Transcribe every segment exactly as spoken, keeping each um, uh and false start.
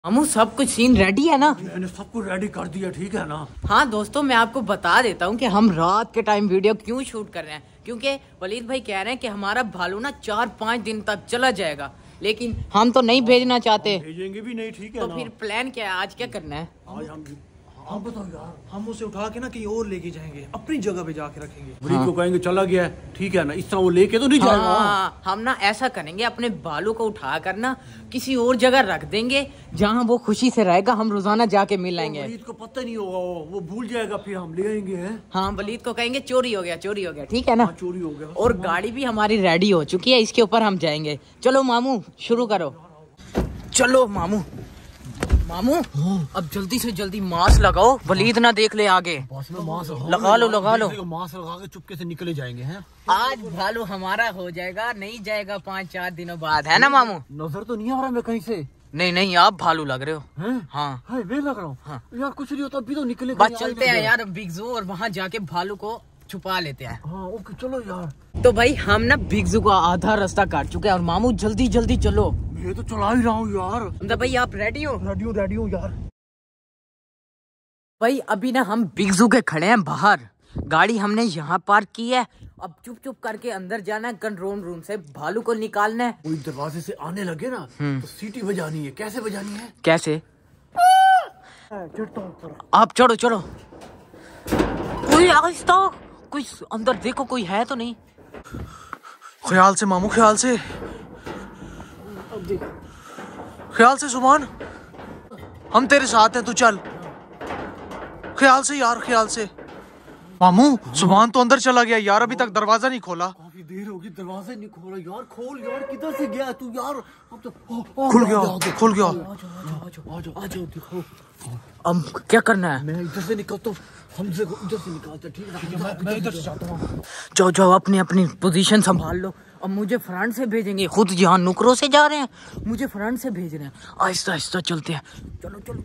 मामू सब कुछ सीन रेडी है ना? मैंने सब कुछ रेडी कर दिया, ठीक है ना? हाँ दोस्तों, मैं आपको बता देता हूँ कि हम रात के टाइम वीडियो क्यों शूट कर रहे हैं, क्योंकि वलीद भाई कह रहे हैं कि हमारा भालू ना चार पाँच दिन तक चला जाएगा, लेकिन हम तो नहीं भेजना चाहते। भेजेंगे भी नहीं, ठीक है तो ना? फिर प्लान क्या है, आज क्या करना है? आज हम हम बताओ यार, हम उसे उठा के ना कहीं और लेके जाएंगे, अपनी जगह पे जाके रखेंगे। वलीद हाँ। को कहेंगे चला गया है, ठीक है ना? इस तरह वो लेके तो नहीं हाँ, जाएगा। हम ना ऐसा करेंगे, अपने बालों को उठा कर ना किसी और जगह रख देंगे जहाँ वो खुशी से रहेगा, हम रोजाना जाके मिल आएंगे। वलीद को पता नहीं होगा, वो वो भूल जाएगा, फिर हम ले आएंगे। है हाँ, वलीद को कहेंगे चोरी हो गया, चोरी हो गया, ठीक है ना? हाँ, चोरी हो गया। और गाड़ी भी हमारी रेडी हो चुकी है, इसके ऊपर हम जाएंगे। चलो मामू शुरू करो। चलो मामू मामू अब जल्दी से जल्दी मास्क लगाओ, वलीद ना देख ले आगे। लगा लो लगा लो, मास्क लगा के चुपके से निकले जाएंगे। हैं आज भालू हमारा हो जाएगा, नहीं जाएगा पाँच चार दिनों बाद, है ना मामू? नजर तो नहीं आ रहा मैं कहीं से। नहीं नहीं, आप भालू लग रहे हो। हैं? हाँ हाँ, मैं लग रहा हूँ। हाँ। यार कुछ नहीं होता, अभी तो निकले। बस चलते हैं यार बिग ज़ू, और वहाँ जाके भालू को छुपा लेते हैं। हाँ ओके, चलो यार। तो भाई हम ना बिग ज़ू का आधा रास्ता काट चुके हैं, और मामू जल्दी जल्दी चलो। मैं तो चला ही रहा हूँ यार। मतलब भाई आप रेडी हो? रेडी हूँ, रेडी हूँ यार। भाई अभी ना हम बिग ज़ू के खड़े हैं बाहर, गाड़ी हमने यहाँ पार्क की है। अब चुप चुप करके अंदर जाना है, कंट्रोल रूम से भालू को निकालना है। कोई दरवाजे से आने लगे ना तो सीटी बजानी है। कैसे बजानी है? कैसे? आप चढ़ो चढ़ो। कोई आहिस्ता, कोई अंदर देखो, कोई है तो नहीं? ख्याल से मामू, ख्याल से, ख्याल से सुभान, हम तेरे साथ हैं, तू चल। ख्याल से यार, ख्याल से। मामू सुभान तो अंदर चला गया यार, अभी तक दरवाजा नहीं खोला। काफी देर होगी, दरवाजा नहीं खोला यार। खोल यार, किधर से गया तू यार? अब तो खुल गया, खुल गया। आ जाओ, दिखाओ। अब क्या करना है? मैं इधर से निकलता हूँ, हमसे इधर से निकालता, ठीक है? मैं इधर से जाता हूँ। जाओ जाओ, अपनी अपनी पोजीशन संभाल लो। अब मुझे फ्रंट से भेजेंगे, खुद यहाँ नुकरों से जा रहे हैं, मुझे फ्रंट से भेज रहे हैं। आहिस्ता आहिस्ता चलते हैं, चलो चलो।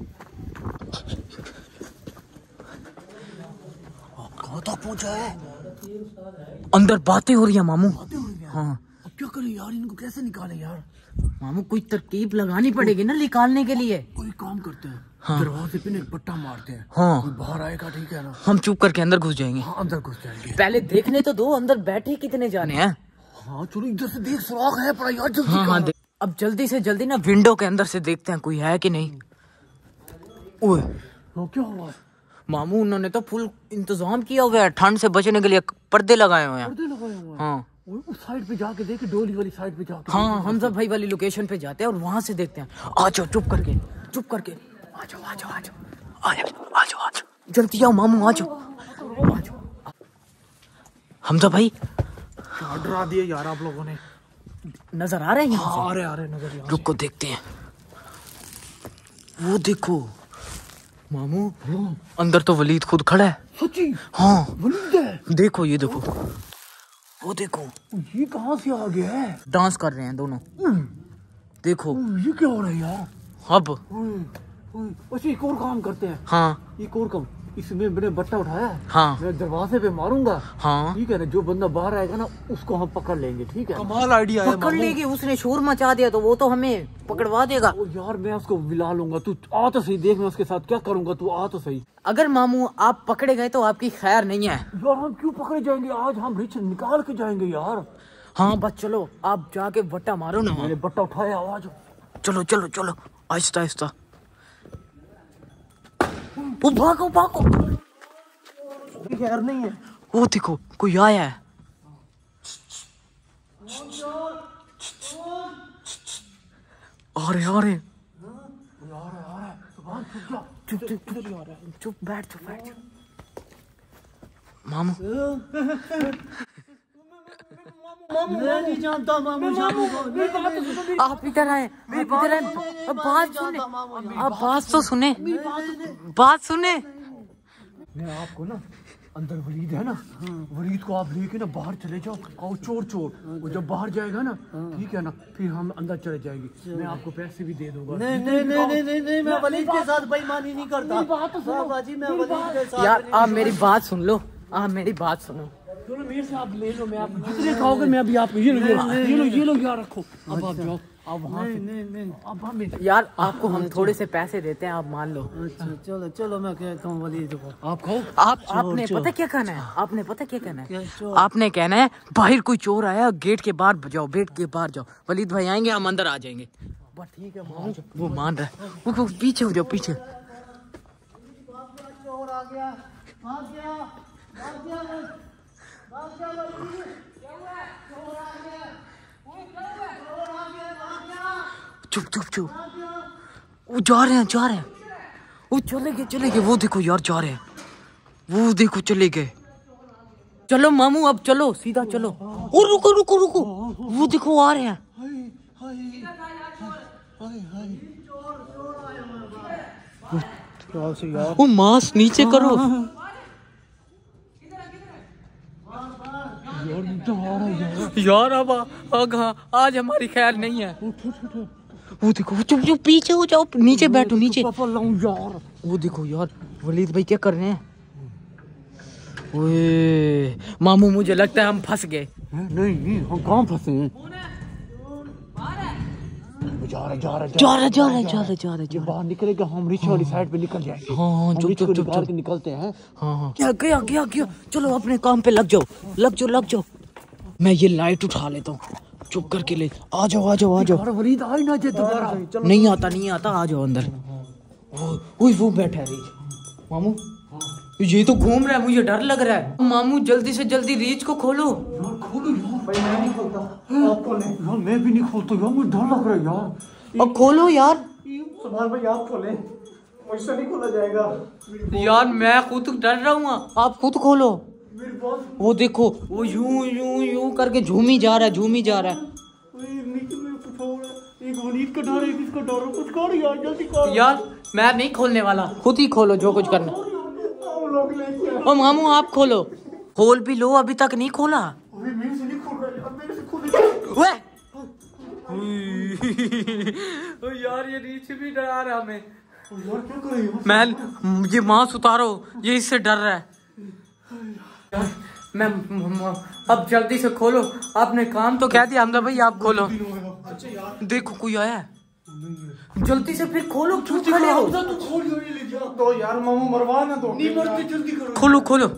कहाँ तक पहुँचा है? अंदर बातें हो रही है मामू। बातें हो रही हैं। हाँ अब क्या करें यार, इनको कैसे निकाले यार? मामू कोई तरकीब लगानी पड़ेगी ना निकालने के लिए। कोई काम करते हैं, हाँ। दरवाजे पे एक पट्टा मारते हैं। हाँ। कोई बाहर आएगा, ठीक है ना? हम चुप करके अंदर घुस जाएंगे। हाँ, अंदर घुस जाएंगे। पहले देखने तो दो अंदर बैठे कितने जाने हैं। हाँ चलो, इधर से देख, सुराग है पड़ा यार, जल्दी हाँ हाँ कर। अब जल्दी से जल्दी ना विंडो के अंदर से देखते हैं कोई है कि नहीं। ओए हाँ, क्या हुआ? मामू उन्होंने तो फुल इंतजाम किया हुआ है, ठंड से बचने के लिए पर्दे लगाए हुए हैं। पर्दे लगाए हुए हैं। हाँ उस साइड पे जाके देखे, डोली वाली साइड पे जाके। हाँ, हम सब भाई वाली लोकेशन पे जाते हैं और वहां से देखते हैं। आ जाओ चुप करके, चुप करके आ जाओ आ जाओ आ जाओ आ जाओ आ जाओ आ जाओ, जल्दी आओ मामू, आ जाओ आ जाओ। हमजा भाई क्या डरा दिया यार आप लोगों ने। नजर आ रहे हैं? हाँ, आ रहे आ रहे नजर। रुको देखते हैं। वो देखो मामू, अंदर तो वलीद खुद खड़ा है। सच्ची? हाँ वलीद है। देखो, ये देखो, वो देखो, ये कहाँ से आ गया है? डांस कर रहे हैं दोनों, देखो। ये क्या हो रहा है यार? अब अच्छा, एक और काम करते हैं। हाँ एक और काम, इसमें मैंने बट्टा उठाया है। हाँ मैं दरवाजे पे मारूंगा। हाँ ठीक है ना? जो बंदा बाहर आएगा ना, उसको हम पकड़ लेंगे, ठीक है? कमाल आइडिया है पकड़ लेंगे, उसने शोर मचा दिया तो वो तो हमें पकड़वा देगा। ओ यार, मैं उसको मिला लूंगा। तू आ तो सही, देख मैं उसके साथ क्या करूंगा, तू आ तो सही। अगर मामू आप पकड़े गए तो आपकी खैर नहीं है। यार हम क्यों पकड़े जाएंगे? आज हम रिच निकाल के जाएंगे यार। हाँ बस चलो, आप जाके बट्टा मारो ना। मैंने बट्टा उठाया, आवाज। चलो चलो चलो, आहिस्ता आहिस्ता। वो भागो भागो, खैर नहीं है। वो देखो कोई आया है। आ रहे आ रहे, चुप चुप चुप चुप बैठ चुप बैठ चुप। मामू मैं नहीं जानता मामू। आप इधर आए, आप इधर आए, अब बात सुने, अब बात तो सुने, बात सुने। मैं आपको ना, अंदर वलीद है ना, वलीद को आप लेके ना बाहर चले जाओ। आओ चोर चोर, वो जब बाहर जाएगा ना, ठीक है ना, फिर हम अंदर चले जाएंगे। मैं आपको पैसे भी दे दूंगा। नहीं नहीं नहीं नहीं नहीं नहीं, मैं वलीद के साथ बेईमानी नहीं करता। बाबा जी, मैं वलीद के साथ। यार आप मेरी बात सुन लो, आप मेरी बात सुनो। चलो मेरे से आप ले लो, मैं आप जितने खाओगे मैं अभी आपको ये लो ये लो ये लो यार, रखो। अब आप जाओ, अब वहाँ नहीं से नहीं नहीं अब हमें यार आपको हम थोड़े से पैसे देते हैं, आप मान लो। अच्छा चलो चलो मैं कहता हूँ वलीद को। आप कहो आप आपने पता क्या कहना है, आपने पता क्या कहना क्या है, चोर? आपने कहना है बाहर कोई चोर आया, गेट के बाहर जाओ, गेट के बाहर जाओ, वलीद भाई आएंगे, हम अंदर आ जाएंगे। बस ठीक है मामू, वो मान रहा है। वो, वो पीछे हो जाओ, पीछे। चोर आ गया, भाग गया, भाग गया, भाग गया वलीद। चोर आ गया, चोर आ गया, भाग गया, चुप चुप चुप, भाग गया। वो जा रहे हैं, जा रहे हैं, वो चले गए, चले गए। वो देखो यार जा रहे हैं, वो देखो चले गए। चलो मामू अब चलो, सीधा चलो। ओ रुको रुको रुको, वो देखो आ रहे हैं। वो मास्क नीचे करो। यार अब आ, आज हमारी खैर नहीं है। वो देखो, चुप चुप पीछे हो जाओ, नीचे बैठो, नीचे। यार वो देखो यार वलीद भाई क्या कर रहे हैं। ओए मामू, मुझे लगता है हम फंस गए। नहीं नहीं हम कहाँ फंसे हैं? जा रहे जा रहे जा रहे जा रहे जा रहे जा रहे ये बाहर निकलेगा, हम रिच वाली साइड पे निकल जाएंगे। हाँ हाँ, हम चुप रिच चुप को चुप निकाल चुप। के निकलते हैं। हाँ हाँ, क्या गया गया गया। चलो अपने काम पे लग जाओ, लग जाओ लग जाओ। मैं ये लाइट उठा लेता हूँ, चुप करके ले। आ जाओ आ जाओ आ जाओ। यार वलीद आ ही ना जाए दोबारा। नहीं आता नहीं आता, आ जाओ अंदर। वो वो बैठा है रीच। मामू ये तो घूम रहा है, मुझे डर लग रहा है। मामू जल्दी से जल्दी रीच को खोलो। खोलो यार, भाई मैं नहीं खोलता, आप खोलें। यार मैं भी नहीं खोलता यार, मुझे डर लग रहा है यार। अब खोलो यार। सुभान भाई आप खोलें, मुझसे नहीं खोला जाएगा। यार मैं खुद डर रहा हूँ, आप खुद खोलो। मेरे पास वो देखो, वो यूं यूं यूं करके झूमी जा रहा है, झूमी जा रहा है। नीचे में कुछ हो रहा है। एक वलीद का डर है, किसका डर है? कुछ कर यार, जल्दी कर यार मैं नहीं खोलने वाला, खुद ही खोलो जो कुछ करना। हम लोग लेके आए। ओ मामू आप खोलो, खोल भी लो, अभी तक नहीं खोला। अभी मेरे से नहीं खोल रहा यार, मेरे से खोल। वे ओ यार ये रीच भी डरा रहा हमें। यार क्या करें यार? मैं ये मांस उतारो, ये इससे डर रहा है। यार मैं म- अब जल्दी से खोलो, आपने काम तो कह दिया हमदा भाई, आप खोलो। अच्छा यार देखो कोई आया है, जल्दी से फिर खोलो, क्यों खड़े हो? तू खोल ये ले जा। तो यार मामू मरवा ना दो। नहीं मरते, जल्दी करो। खोलो खोलो,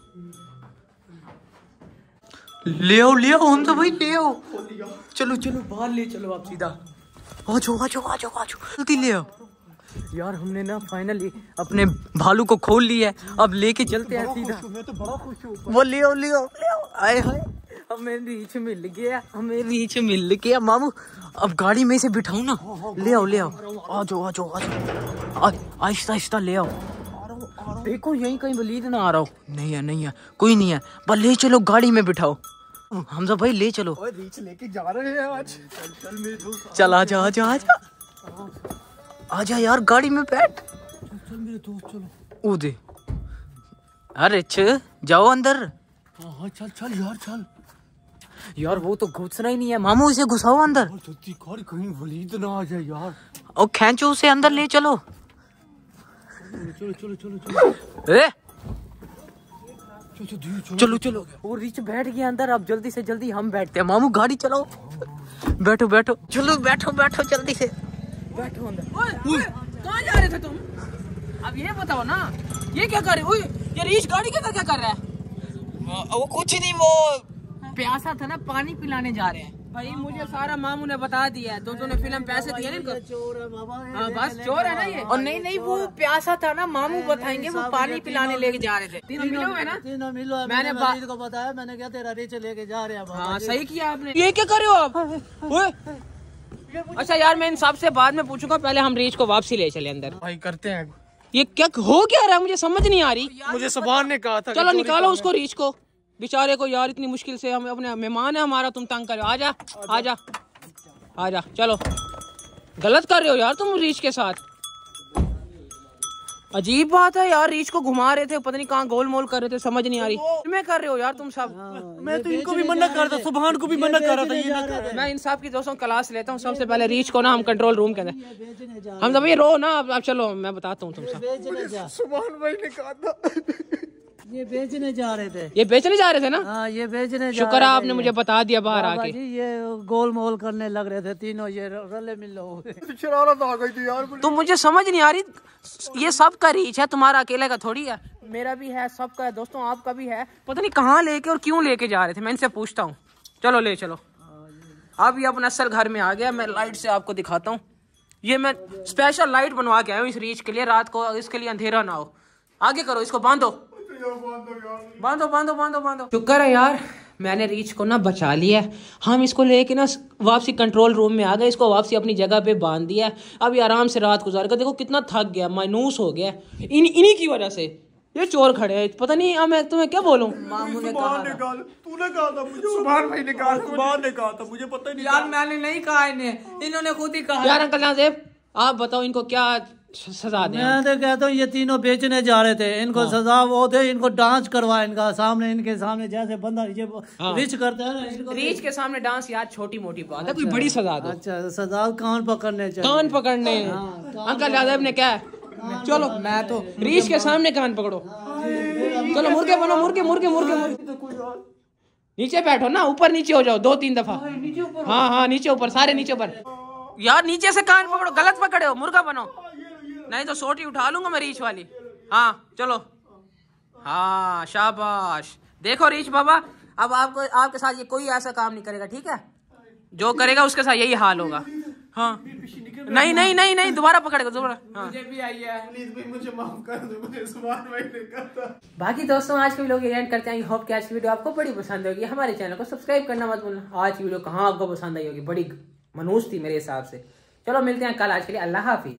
ले आओ ले आओ हमदा भाई, ले आओ। चलो चलो बाहर ले चलो, आप सीधा आ जाओ आ जाओ आ जाओ आ जाओ, जल्दी ले आओ। यार हमने ना फाइनली अपने भालू को खोल लिया है, अब लेके चलते हैं सीधा। मैं तो बड़ा खुश हूँ। वो ले आओ ले आओ ले आओ। आए हाय हमें रीच मिल गया, हमें रीच मिल गया मामू। अब गाड़ी में से बिठाऊं ना, ले आओ ले आओ, आ जाओ आ जाओ आ जाओ, आहिस्ता आहिस्ता ले आओ। देखो यहीं कहीं वलीद ना आ रहा हो। नहीं है नहीं है, कोई नहीं है, बस ले चलो गाड़ी में बिठाओ। हमजा भाई ले चलो। ओए रीच लेके जा रहे हैं आज। चल चल मेरे दोस्त, चल आजा आजा आजा आजा यार, गाड़ी में बैठ। चल मेरे दोस्त चलो। ओ दे, अरे छ जाओ अंदर। हाँ हाँ चल चल यार चल। यार वो तो घुसना ही नहीं है मामू, इसे घुसाओ अंदर। और जल्दी कर, कहीं वलीद ना आ जाए यार। और खींचो उसे अंदर, ले चलो। चलो चलो चलो चलो ए चलो चलो चलो चलो चलो। वो रिच बैठ गया अंदर, अब जल्दी से जल्दी हम बैठते हैं। मामू गाड़ी चलाओ, बैठो बैठो, चलो बैठो बैठो जल्दी से बैठो अंदर। कहाँ जा रहे थे तुम? अब ये बताओ ना, ये क्या कर रहे? ये रीच गाड़ी के अंदर क्या कर रहा है? वो कुछ नहीं, वो प्यासा था ना, पानी पिलाने जा रहे हैं। भाई मुझे सारा मामू ने बता दिया है, तो तूने फिल्म पैसे दिए ना इनको। चोर है बाबा। हाँ बस चोर है ना ये। और नहीं नहीं, वो प्यासा था ना, मामू बताएंगे, वो पानी पिलाने लेके जा रहे थे। तीनों मिले हुए ना? तीनों मिलो है, मैंने मैंने बा- वलीद को बताया, मैंने क्या तेरा रिच लेके जा रहे हैं बाबा हाँ जी। सही किया आपने। ये क्या कर रहे हो आप? ओए! अच्छा यार मैं इन सब से बाद में पूछूंगा, पहले हम रीच को वापसी ले चले अंदर। भाई करते हैं। ये क्या हो क्या रहा है, मुझे समझ नहीं आ रही। मुझे सुभान ने कहा था कि चलो चोरी निकालो करना उसको, रीच को, बेचारे को यार, इतनी मुश्किल से हम अपने मेहमान है हमारा, तुम तंग कर रहे हो। आजा आजा आजा, चलो। गलत कर रहे हो यार तुम रीच के साथ, अजीब बात है यार। रीच को घुमा रहे थे, पता नहीं कहाँ गोल मोल कर रहे थे, समझ नहीं आ रही। मैं कर रहे हो यार तुम सब। मैं तो इनको भी मना कर रहा था, सुभान को भी मना कर रहा था, ये ना कर। मैं इन सब की दोस्तों क्लास लेता हूँ। सबसे पहले रीच को ना हम कंट्रोल रूम के अंदर, हम तो भाई रो ना। अब अब चलो मैं बताता हूँ तुम सब। बेचने जा। सुभान भाई ने कहा था ये बेचने जा रहे थे। ये बेचने जा रहे थे ना? हाँ ये बेचने जा शुक्र रहे आपने थे मुझे ये। बता दिया बाहर बाबा आके। जी ये गोल मोल करने लग रहे थे तीनों, ये रले मिल हो गए। शरारत आ गई थी यार। तो मुझे समझ नहीं आ रही, ये सबका रीच है, तुम्हारा अकेले का थोड़ी है। मेरा भी है, सबका है दोस्तों, आपका भी है। पता नहीं कहाँ लेके और क्यों लेके जा रहे थे, मैं इनसे पूछता हूँ। चलो ले चलो। अब ये अपना असल घर में आ गया। मैं लाइट से आपको दिखाता हूँ। ये मैं स्पेशल लाइट बनवा के आया हूँ इस रीच के लिए, रात को इसके लिए अंधेरा ना हो। आगे करो, इसको बांधो बांधो बांधो बांधो बांधो। शुक्र है यार मैंने रीच को ना बचा लिया है। हम इसको लेके ना वापसी कंट्रोल रूम में आ गए, इसको वापसी अपनी जगह पे बांध दिया है। अब ये आराम से रात गुजारेगा। देखो कितना थक गया, मायूस हो गया इन इन्हीं की वजह से। ये चोर खड़े हैं, पता नहीं अब मैं तुम्हें क्या बोलूं। मामू ने कहा था, तूने कहा था मुझे, सुभान भाई ने कहा था, सुभान ने कहा था, मुझे पता ही नहीं। यार मैंने नहीं कहा इन्हें, इन्होंने खुद ही कहा। यार अंकल नाज़ेब आप बताओ इनको क्या सजा दें? मैं तो कहता हूँ ये तीनों बेचने जा रहे थे, इनको हाँ। सजा वो दे, इनको डांस करवा इनका सामने, इनके सामने जैसे बंदा ये हाँ। रीच करता है ना, इनको रीच के सामने डांस यार छोटी मोटी बात है, कोई बड़ी सजा दो। अच्छा सजा कान पकड़ने चाहिए, कान पकड़ने। अंकल नाज़ेब ने क्या है, चलो मैं तो रीच के सामने कान पकड़ो। चलो मुर्गे बनो, मुर्गे मुर्गे मुर्गे मुर्गे। नीचे बैठो ना, ऊपर नीचे हो जाओ दो तीन दफा। हाँ हाँ नीचे ऊपर, सारे नीचे ऊपर। यार नीचे से कान पकड़ो, गलत पकड़े हो, मुर्गा बनो, नहीं तो सोटी उठा लूंगा मैं रीच वाली। हाँ चलो, हाँ शाबाश। देखो रीच बाबा, अब आपको आपके साथ ये कोई ऐसा काम नहीं करेगा, ठीक है? जो करेगा उसके साथ यही हाल होगा। हाँ नहीं नहीं नहीं नहीं दोबारा पकड़ेगा दोबारा। हाँ। मुझे भी आई है, प्लीज भी मुझे माफ कर दो, मुझे सुभान भाई ने कहा था। बाकी दोस्तों आज के वीडियो की एंड करते हैं। आई होप कि आज की वीडियो आपको बड़ी पसंद होगी। हमारे चैनल को सब्सक्राइब करना मत भूलना। आज की वीडियो कहाँ आपको पसंद आई होगी, बड़ी मनूस थी मेरे हिसाब से। चलो मिलते हैं कल, आज के लिए अल्लाह हाफिज।